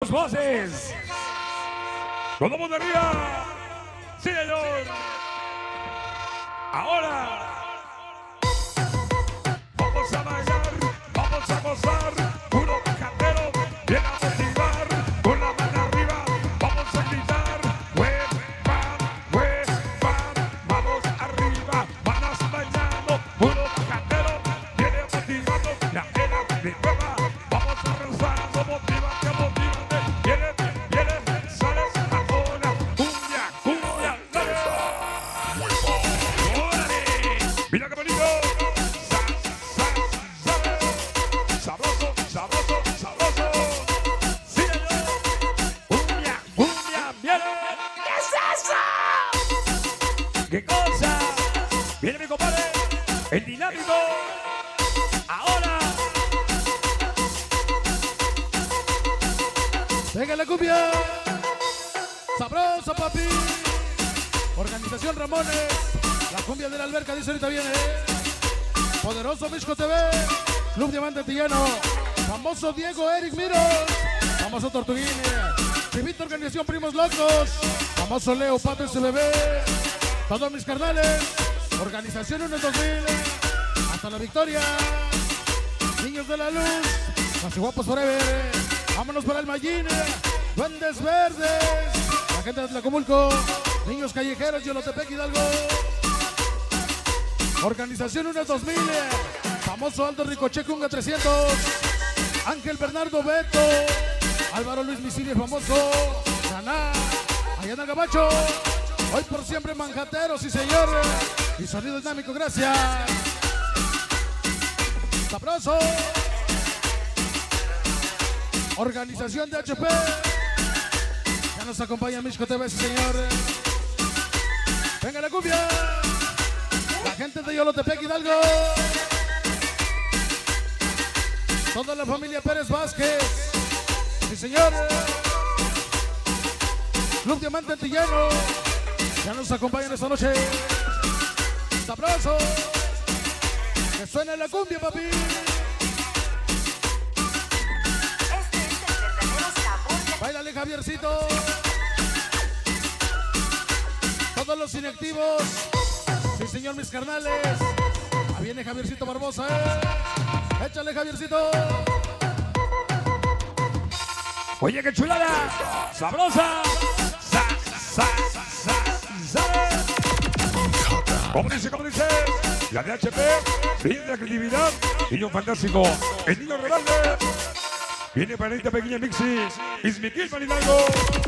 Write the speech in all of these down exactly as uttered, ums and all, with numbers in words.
las voces. Todo el mundo arriba. Sí, señor. Ahora. Vamos a bailar, vamos a gozar. Puro cantero, viene a motivar. Con la mano arriba, vamos a gritar. Web, bam, web, bam. Vamos arriba, manos bailando. Puro cantero, viene motivando. La era de nueva, vamos arrasando. Motívate, motívate. Viene, viene, sales ahora. Cumbia, cumbia, dale. ¡Órale! Mira qué bonito. Sa, sa, sabe. Sabroso, sabroso, sabroso. Sí, señor. Cumbia, cumbia, viene. ¿Qué es eso? ¿Qué cosa? Viene mi compadre, el dinámico. Ahora. Venga la cumbia. Sabrosa, papi. Organización Ramones. La cumbia de la alberca dice ahorita viene. Poderoso Misco T V. Club Diamante Antillano. Famoso Diego Eric Miros. Famoso Tortuguín. Chivito Organización Primos Locos. Famoso Leo Pato S B B. Todos mis carnales. Organización uno dos mil. Hasta la victoria. Niños de la luz. Más guapos forever. Vámonos para el Mallín. Duendes verdes. La gente de Tlacomulco. Niños callejeros, Yolotepec, Hidalgo. Organización uno dos mil. Famoso Aldo Ricoche Cunga trescientos. Ángel Bernardo Beto. Álvaro Luis Misilio famoso. Naná. Allá en el Gabacho. Hoy por siempre manjateros, sí señor. Y sonido dinámico, gracias. Sabroso. Organización de H P. Ya nos acompaña Misco T V, sí señor. Venga la cumbia. La gente de Yolotepec, Hidalgo. Toda la familia Pérez Vázquez. Sí señor. Club Diamante Antillano. Ya nos acompañan esta noche. Sabroso. Que suena la cumbia, papi. Báilale, Javiercito. Todos los inactivos. Sí, señor, mis carnales. Ahí viene Javiercito Barbosa, ¿eh? Échale, Javiercito. Oye, qué chulada. Sabrosa. Sa, sa, sa, sa. ¿Cómo dice, cómo dice? La de H P. Viene la creatividad. Niño fantástico. El niño rebelde. Viene para esta pequeña mixis. Ismiquil Hidalgo.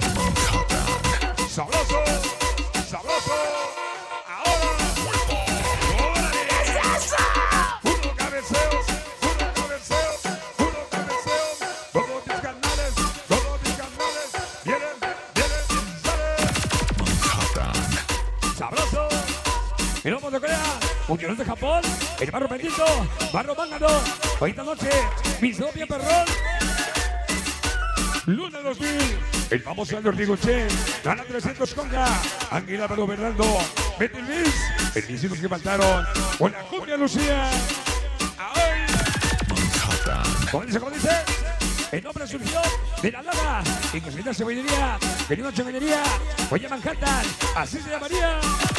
Sabroso. Sabroso. Ahora. ¡Órale! ¿Qué es eso? Puro cabeceo. Puro cabeceo. Puro cabeceo. Todos mis canales. Todos mis canales. Vienen, vienen, salen. Sabroso. Y vamos de Corea. Uniones de Japón. El barro bendito. Barro mángano. Hoy esta noche. Mi propia perrón. Luna dos mil, el famoso Aldo Rigoche, gana trescientos conga, Ángel Álvaro Bernardo, Betty Luis, el hijos que faltaron, con la cumbia Lucía. ¡Ay! ¿Cómo dice, cómo dice? El nombre surgió de la nada, en que se llama Cebollería, venía una chevenería, oye Manhattan, así se llamaría.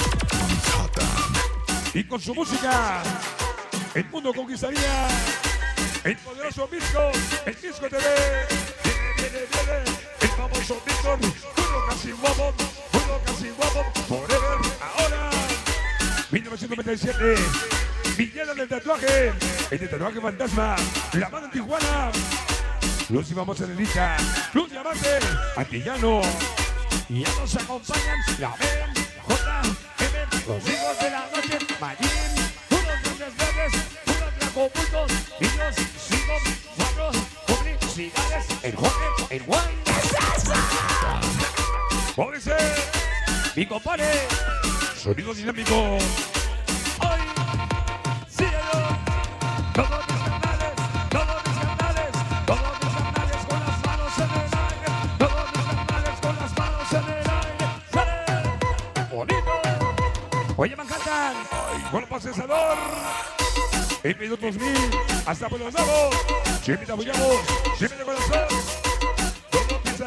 Y con su música, el mundo conquistaría, el poderoso Misco, el Misco T V. Viene, viene, el famoso Víctor, uno casi guapo, uno casi guapo, forever, ahora, mil novecientos noventa y siete, Villena del tatuaje, el de tatuaje fantasma, la mano en Tijuana, Luz y vamos en el Ica, Luz Diamante, Antillano, y ya nos acompañan la B, J, M, los hijos de la noche, Mayín, unos grandes verdes, unos Tlacomulcos, niños, cinco, cuatro, publicidades, el Jorge, el Juan. ¿Qué es eso? ¿Cómo dice? Mi compadre, sonido dinámico. Hoy, sí, yo, todos mis canales, todos mis canales, todos mis canales con las manos en el aire, todos mis canales con las manos en el aire. ¡Sale! ¡Bonito! Oye, Manhattan, con procesador. En minutos mil, hasta por los nuevos. Siempre te apoyamos, siempre de corazón. Todo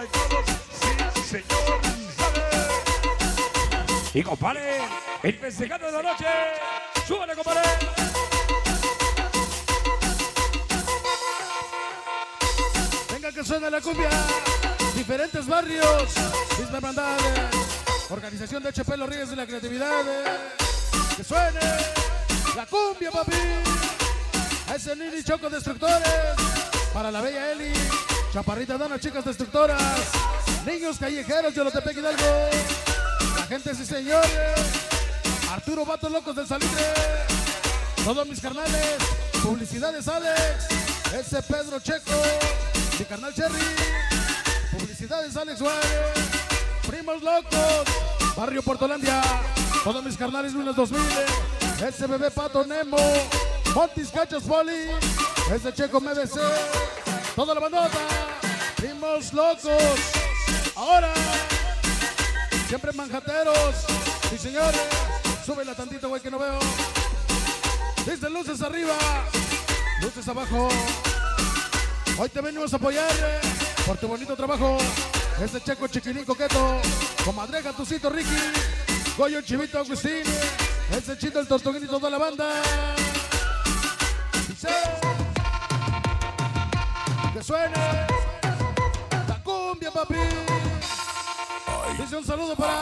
Y compadre, el festejado de la noche. Súbale, compadre. Venga que suena la cumbia. Diferentes barrios. Misma hermandad. Organización de H P Los Reyes de la Creatividad. Que suene la cumbia, papi. Ese Nini Choco Destructores. Para la bella Eli. Chaparrita Dana, chicas destructoras. Niños callejeros de Olotepec Hidalgo. La gente, sí señores. Arturo Vatos Locos del Salitre. Todos mis carnales. Publicidades Alex. Ese Pedro Checo. Mi carnal Cherry. Publicidades Alex Juárez. Primos Locos. Barrio Portolandia. Todos mis carnales Lunes dos mil. Ese bebé Pato Nemo. Montis Cachos Poli. Ese Checo M B C. Toda la bandota. Primos Locos. Ahora. Siempre manjateros. Sí, señores. Súbela tantito, güey, que no veo. Dice luces arriba. Luces abajo. Hoy te venimos a apoyar eh, por tu bonito trabajo. Este Checo Chiquilín Coqueto. Comadre Gatucito Ricky. Goyo Chivito Agustín. Ese Chito el Tortuguín y toda la banda. Dice. Que suene la cumbia, papi. Dice un saludo para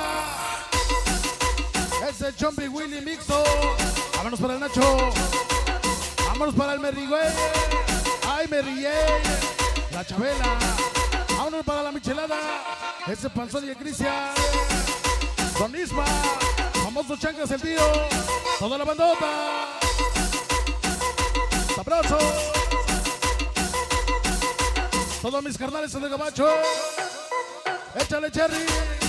ese Chombi Willy Mixto. Vámonos para el Nacho. Vámonos para el Merrigüey. Ay, Merrigüey. La Chabela. Vámonos para la Michelada. Ese Panzón y el Cristian. Don Isma. Famoso Chancas el tío. Toda la bandota. Sabroso. Todos mis carnales son de Gabacho. Échale, Cherry.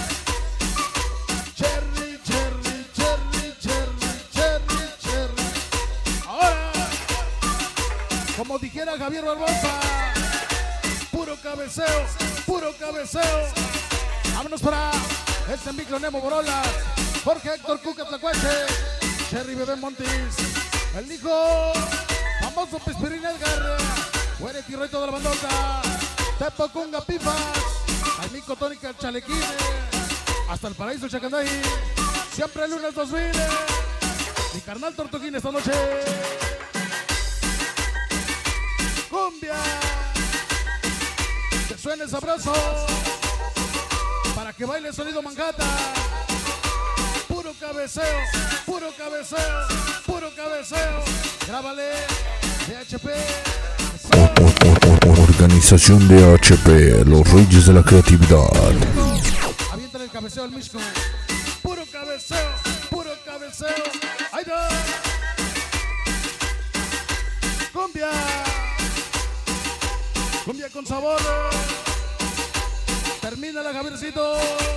Cherry, Cherry, Cherry, Cherry, Cherry, Cherry. Ahora, como dijera Javier Barbosa, puro cabeceo, puro cabeceo. Vámonos para este micro Nemo Borolas, Jorge Héctor Cuca Tlacuache, Cherry Bebé Montis, el hijo, famoso Pispirín Edgar, Huere Tirro y toda la bandota, Tepo Cunga Pifas, Jaimico Tónica Chalequín, hasta el Paraíso Chacanday, siempre el lunes dos mil, mi carnal Tortuguín esta noche. Cumbia, que suene sabroso, para que baile el sonido Manhattan. Puro cabeceo, puro cabeceo, puro cabeceo. Grábale, D H P. Organización de H P, Los Reyes de la Creatividad. Aviéntale el cabeceo al mismo. Puro cabeceo, puro cabeceo. ¡Ahí va! Cumbia. Cumbia con sabor. Termina la Javiercito.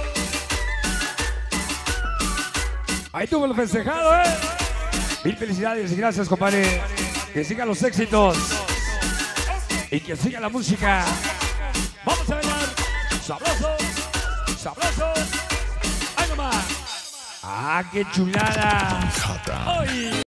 Ahí tuvo el festejado, ¿eh? Mil felicidades y gracias, compadre. Que sigan los éxitos. Y que siga la música. Vamos a bailar. Sabroso. Sabroso. ¡Ay, nomás! ¡Ah, qué chulada! ¡Ay!